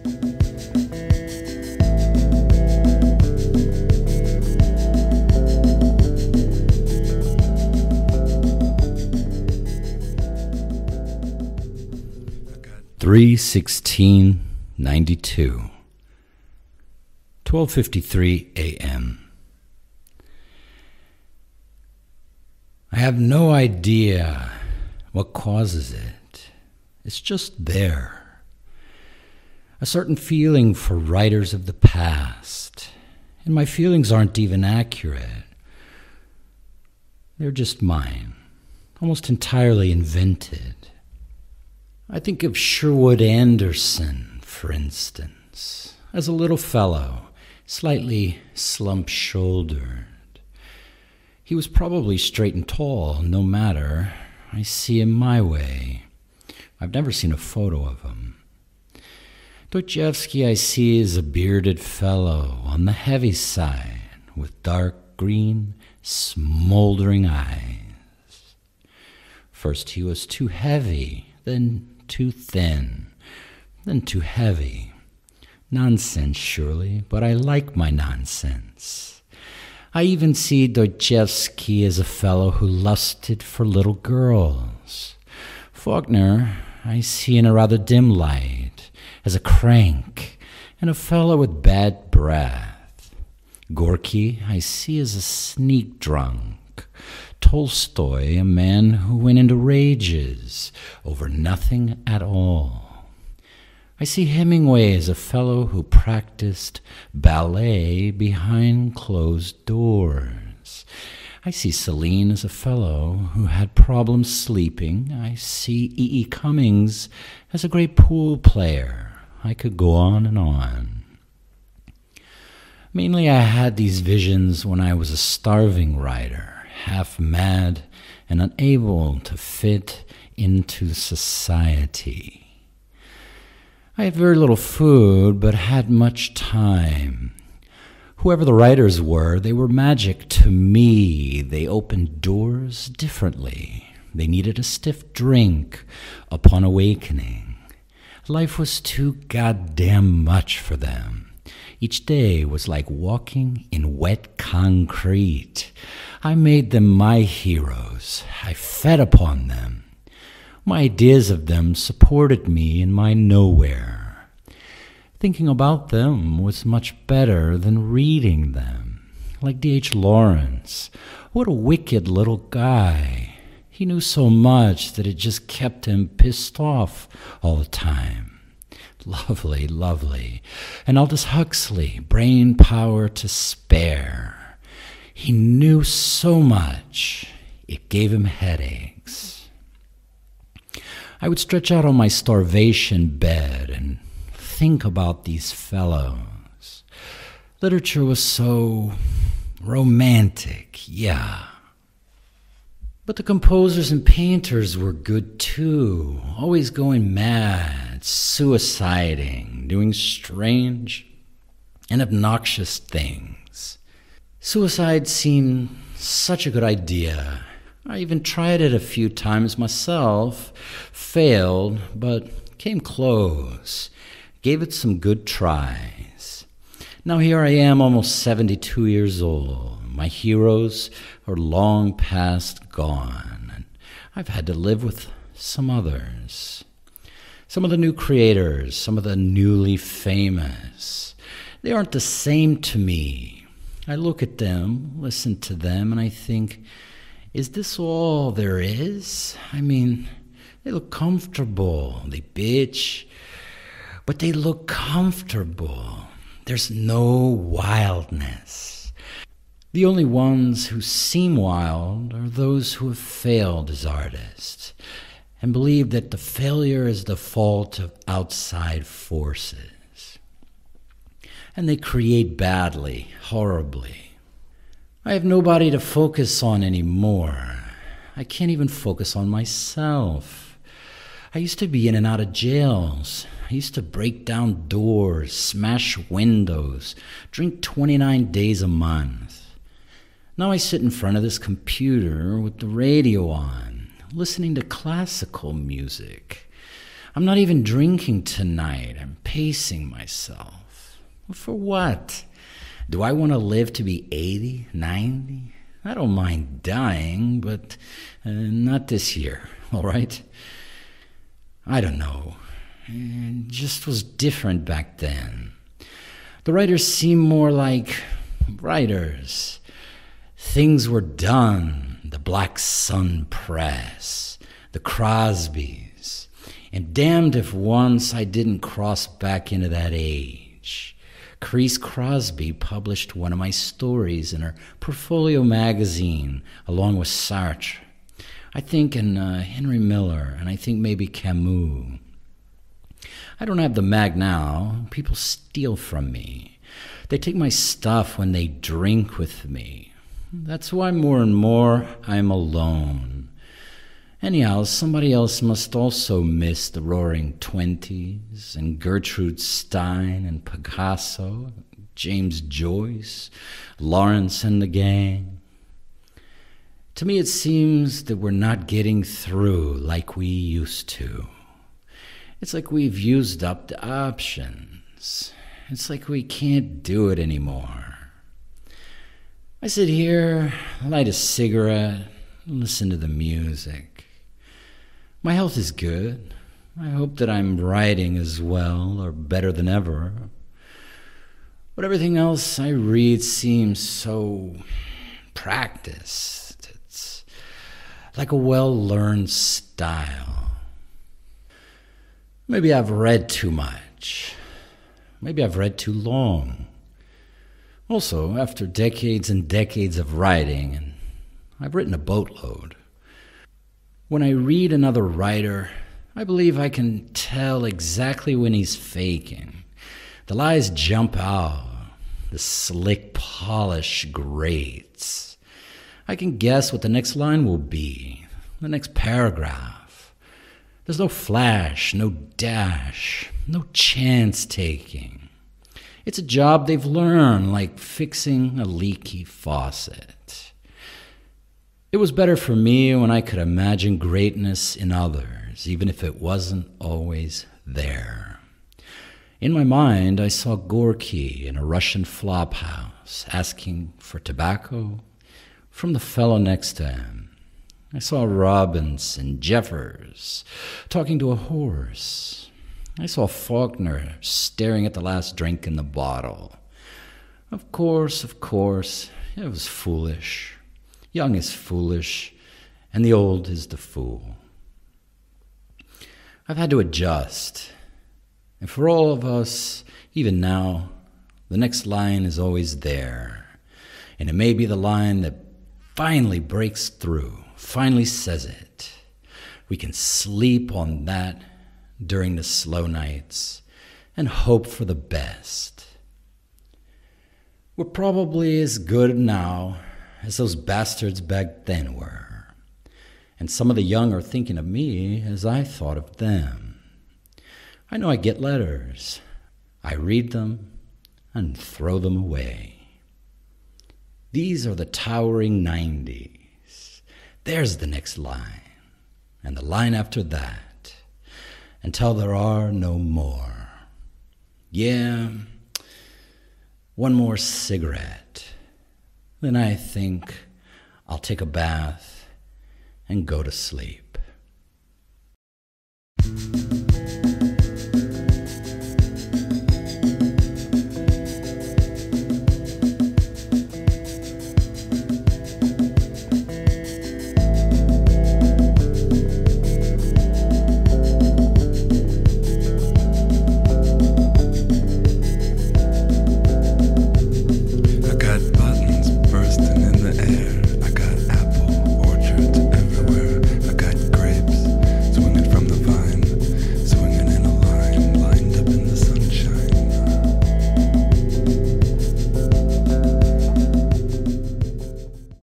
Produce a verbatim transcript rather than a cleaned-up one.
three sixteen ninety-two, twelve fifty-three a.m. I have no idea what causes it. It's just there. A certain feeling for writers of the past. And my feelings aren't even accurate. They're just mine, almost entirely invented. I think of Sherwood Anderson, for instance, as a little fellow, slightly slump-shouldered. He was probably straight and tall, no matter. I see him my way. I've never seen a photo of him. Bukowski I see as a bearded fellow on the heavy side, with dark green, smoldering eyes. First he was too heavy, then too thin, then too heavy. Nonsense, surely, but I like my nonsense. I even see Dostoevsky as a fellow who lusted for little girls. Faulkner I see in a rather dim light, as a crank, and a fellow with bad breath. Gorky I see as a sneak drunk. Tolstoy, a man who went into rages over nothing at all. I see Hemingway as a fellow who practiced ballet behind closed doors. I see Celine as a fellow who had problems sleeping. I see E E. Cummings as a great pool player. I could go on and on. Mainly I had these visions when I was a starving writer, half mad and unable to fit into society. I had very little food, but had much time. Whoever the writers were, they were magic to me. They opened doors differently. They needed a stiff drink upon awakening. Life was too goddamn much for them. Each day was like walking in wet concrete. I made them my heroes. I fed upon them. My ideas of them supported me in my nowhere. Thinking about them was much better than reading them. Like D H Lawrence. What a wicked little guy. He knew so much that it just kept him pissed off all the time. Lovely, lovely. And Aldous Huxley, brain power to spare. He knew so much, it gave him headaches. I would stretch out on my starvation bed and think about these fellows. Literature was so romantic, yeah. But the composers and painters were good too, always going mad, suiciding, doing strange and obnoxious things. Suicide seemed such a good idea. I even tried it a few times myself, failed, but came close, gave it some good tries. Now here I am, almost seventy-two years old. My heroes are long past gone, and I've had to live with some others. Some of the new creators, some of the newly famous. They aren't the same to me. I look at them, listen to them, and I think, is this all there is? I mean, they look comfortable. They bitch, but they look comfortable. There's no wildness. The only ones who seem wild are those who have failed as artists and believe that the failure is the fault of outside forces. And they create badly, horribly. I have nobody to focus on anymore. I can't even focus on myself. I used to be in and out of jails. I used to break down doors, smash windows, drink twenty-nine days a month. Now I sit in front of this computer with the radio on, listening to classical music. I'm not even drinking tonight. I'm pacing myself. For what? Do I want to live to be eighty, ninety? I don't mind dying, but uh, not this year, all right? I don't know. It just was different back then. The writers seemed more like writers. Things were done. The Black Sun Press, the Crosbys, and damned if once I didn't cross back into that age. Carice Crosby published one of my stories in her Portfolio magazine, along with Sartre. I think in uh, Henry Miller, and I think maybe Camus. I don't have the mag now. People steal from me. They take my stuff when they drink with me. That's why more and more I'm alone. Anyhow, somebody else must also miss the Roaring Twenties and Gertrude Stein and Picasso, James Joyce, Lawrence and the gang. To me, it seems that we're not getting through like we used to. It's like we've used up the options. It's like we can't do it anymore. I sit here, light a cigarette, listen to the music. My health is good. I hope that I'm writing as well or better than ever. But everything else I read seems so practiced. It's like a well-learned style. Maybe I've read too much. Maybe I've read too long. Also, after decades and decades of writing, and I've written a boatload, when I read another writer, I believe I can tell exactly when he's faking. The lies jump out. The slick polish grates. I can guess what the next line will be, the next paragraph. There's no flash, no dash, no chance-taking. It's a job they've learned, like fixing a leaky faucet. It was better for me when I could imagine greatness in others, even if it wasn't always there. In my mind, I saw Gorky in a Russian flophouse asking for tobacco from the fellow next to him. I saw Robbins and Jeffers talking to a horse. I saw Faulkner staring at the last drink in the bottle. Of course, of course, it was foolish. Young is foolish, and the old is the fool. I've had to adjust. And for all of us, even now, the next line is always there. And it may be the line that finally breaks through, finally says it. We can sleep on that during the slow nights and hope for the best. We're probably as good now as those bastards back then were. And some of the young are thinking of me as I thought of them. I know I get letters. I read them and throw them away. These are the towering nineties. There's the next line, and the line after that, until there are no more. Yeah, one more cigarette. Then I think I'll take a bath and go to sleep.